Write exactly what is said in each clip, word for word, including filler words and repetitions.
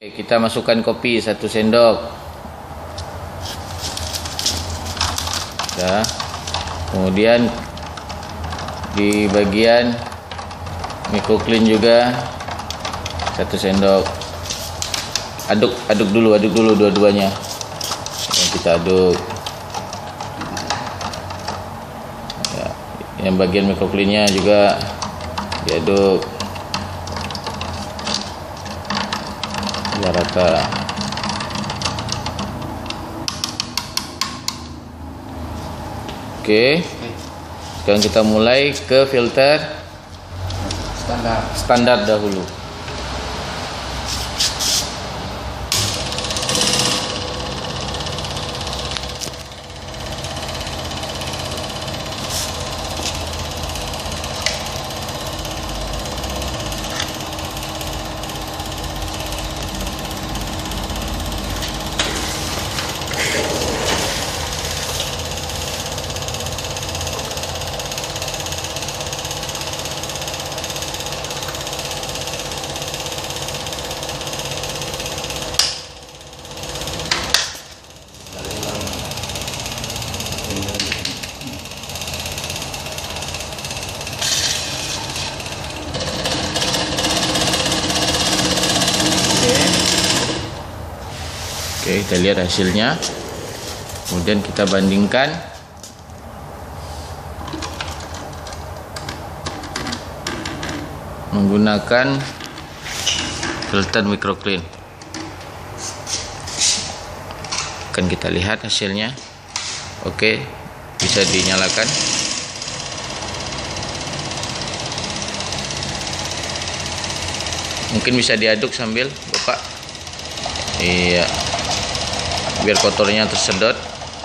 Kita masukkan kopi satu sendok. Dah. Kemudian di bagian Microclean juga satu sendok. Aduk, aduk dulu, aduk dulu dua-duanya. Yang kita aduk. Ya, yang bagian Microclean-nya juga diaduk. Rata. Oke. Sekarang kita mulai ke filter standar standar dahulu. Oke, kita lihat hasilnya. Kemudian kita bandingkan menggunakan filter Microclean. Akan kita lihat hasilnya. Oke, bisa dinyalakan. Mungkin bisa diaduk sambil Bapak. Iya. Biar kotornya tersedot.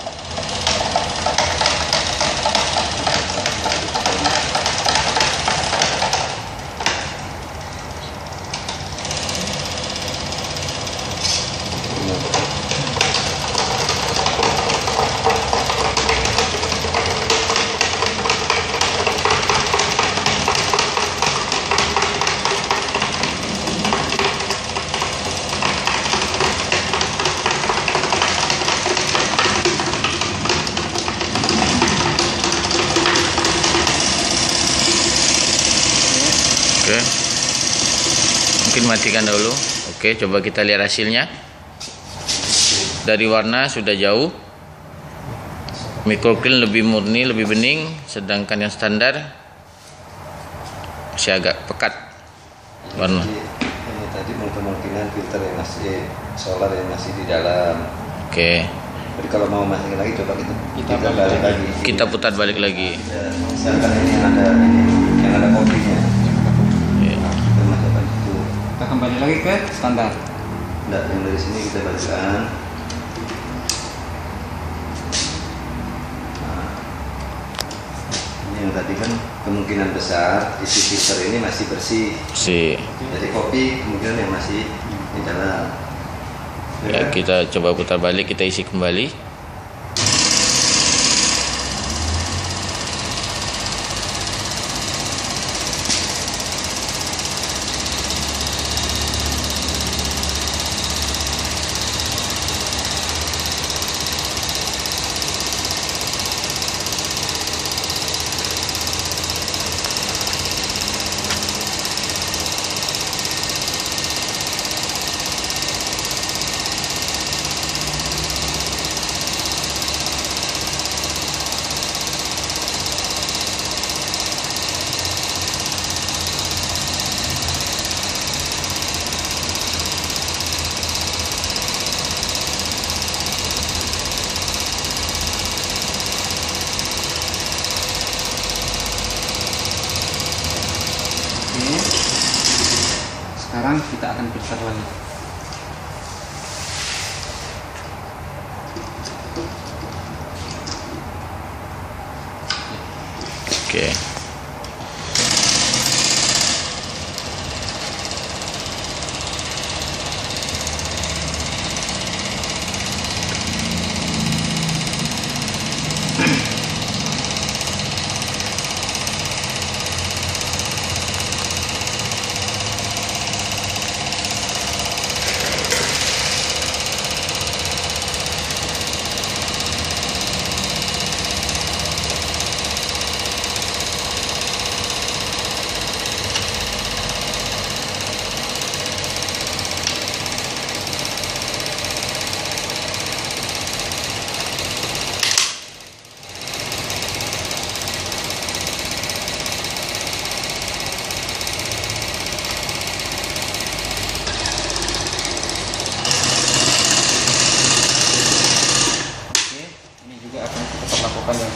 Oke, mungkin matikan dahulu. Oke, coba kita lihat hasilnya. Dari warna sudah jauh. Microclean lebih murni, lebih bening, sedangkan yang standar masih agak pekat warna. Ini tadi kemungkinan filter yang masih solar yang masih di dalam. Oke. Jadi kalau mau masukin lagi coba kita Kita kita balik lagi. Kita putar balik lagi. Ya, misalkan ini yang ada ini yang ada kopinya. Kita masukkan itu. kita kembali lagi ke standar. Nah, yang dari sini kita balikkan. Nah, ini yang tadi kan kemungkinan besar isi filter ini masih bersih. Si. Jadi kopi kemungkinan yang masih di dalam. Ya, kita coba putar balik, kita isi kembali. Oke. Sekarang kita akan filter lagi. Oke.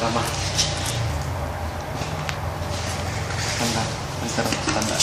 tambah standar filter standar.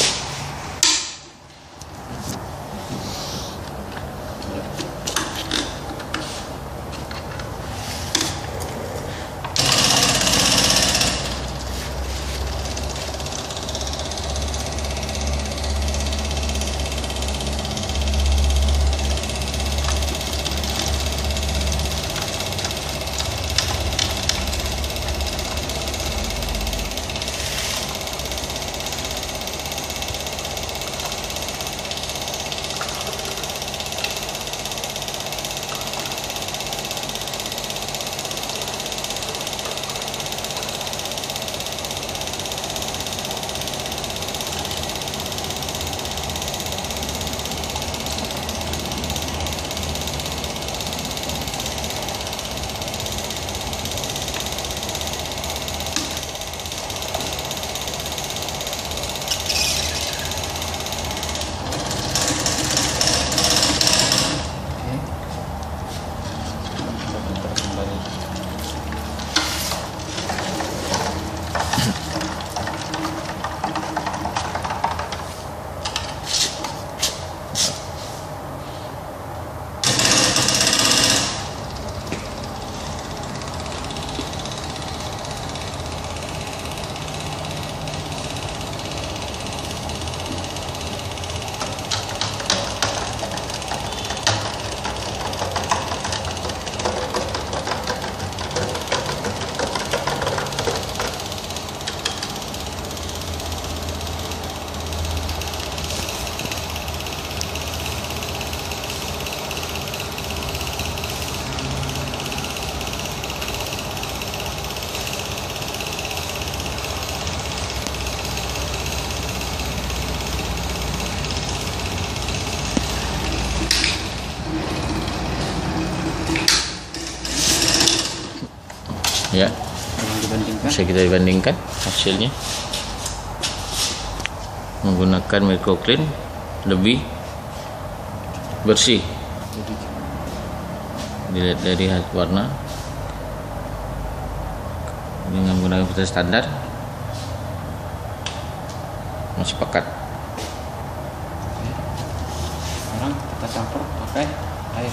Ya, Dibandingkan. bisa kita dibandingkan hasilnya. Menggunakan Microclean lebih bersih. Dilihat dari hasil warna. Dengan menggunakan filter standar masih pekat. Sekarang kita campur pakai air.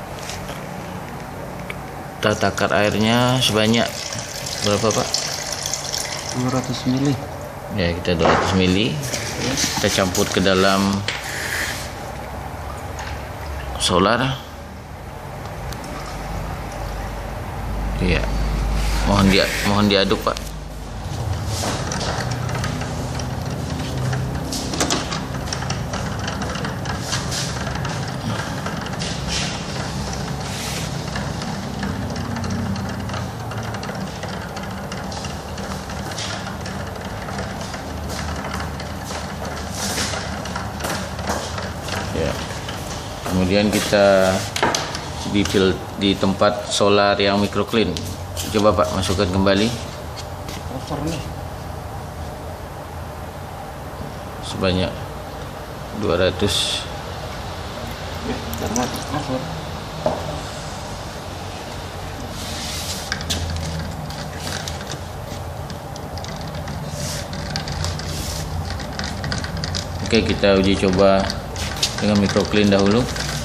Kita takar airnya sebanyak berapa, Pak? dua ratus mili. Ya, kita dua ratus mili. Kita campur ke dalam solar. Iya. Mohon dia mohon diaduk, Pak. Ya. Kemudian kita di fil di tempat solar yang Microclean. Coba Pak masukkan kembali Kotor nih. sebanyak dua ratus. Karena kotor. Oke, kita uji coba dengan Microclean dahulu.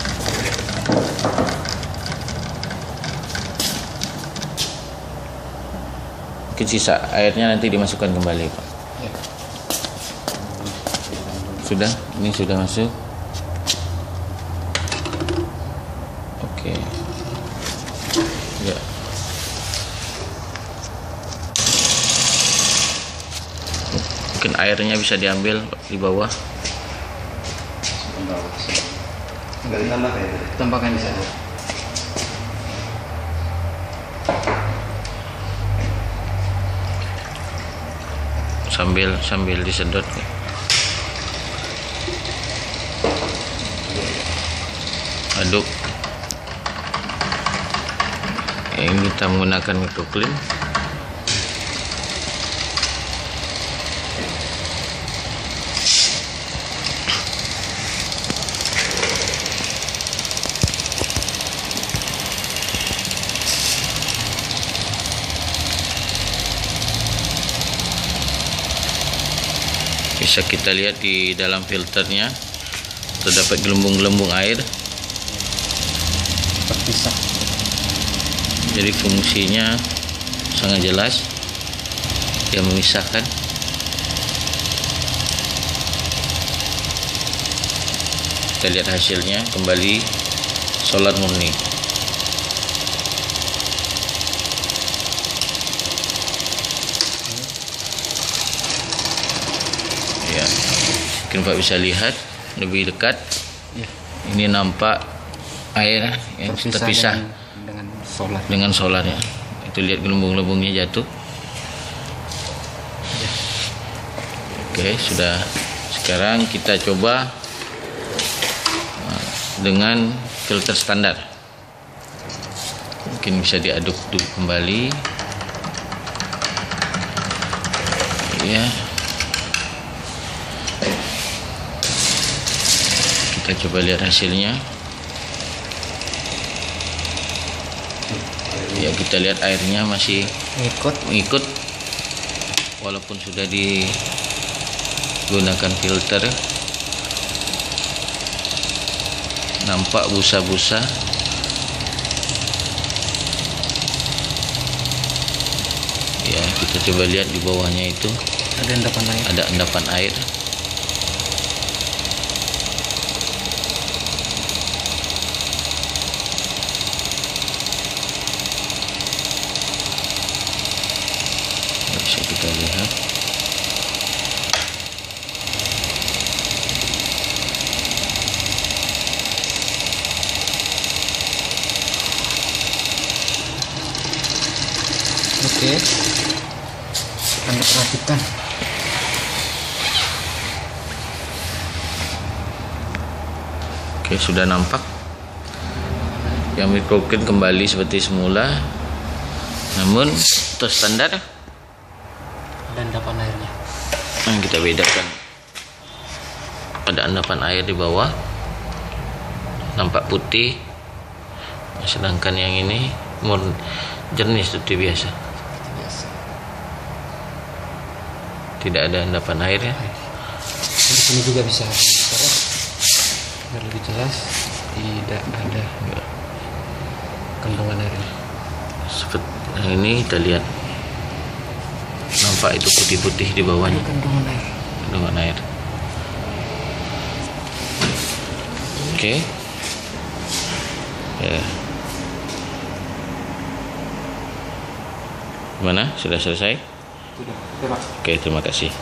Mungkin sisa airnya nanti dimasukkan kembali, Pak. Ya. Sudah, ini sudah masuk. Oke. Ya. Mungkin airnya bisa diambil di bawah. Enggak ditambah kayak gitu. Tambahkan di sana. Sambil sambil disedot. Aduk. Ini kita menggunakan Microclean. Bisa kita lihat di dalam filternya terdapat gelembung-gelembung air. Terpisah. Jadi fungsinya sangat jelas, dia memisahkan. Kita lihat hasilnya, kembali solar murni. Ya, mungkin Pak bisa lihat lebih dekat. Ya. Ini nampak air yang Terpisah terpisah dengan, dengan solar. dengan solarnya. Itu lihat gelembung-gelembungnya jatuh. Ya. Oke, sudah. Sekarang kita coba dengan filter standar. Mungkin bisa diaduk dulu kembali. Ya. Kita coba lihat hasilnya. Ya, kita lihat airnya masih Ikut. mengikut walaupun sudah digunakan filter. Nampak busa-busa. Ya, kita coba lihat di bawahnya itu Ada endapan air. ada endapan air. Bisa kita lihat. Oke, Anda perhatikan. Oke, sudah nampak. Yang microclean kembali seperti semula. Namun untuk standar Ada endapan airnya. yang kita bedakan, ada endapan air di bawah, nampak putih. Sedangkan yang ini murni jernih seperti biasa. Biasa. Tidak ada endapan air ya. Di sini juga bisa bicara biar lebih jelas. Tidak ada kandungan airnya. Seperti yang ini kita lihat, nampak itu putih-putih di bawahnya, Kandungan air. kandungan air. Oke. Ya. Gimana? Sudah selesai? Sudah. Oke, Pak. Oke, terima kasih.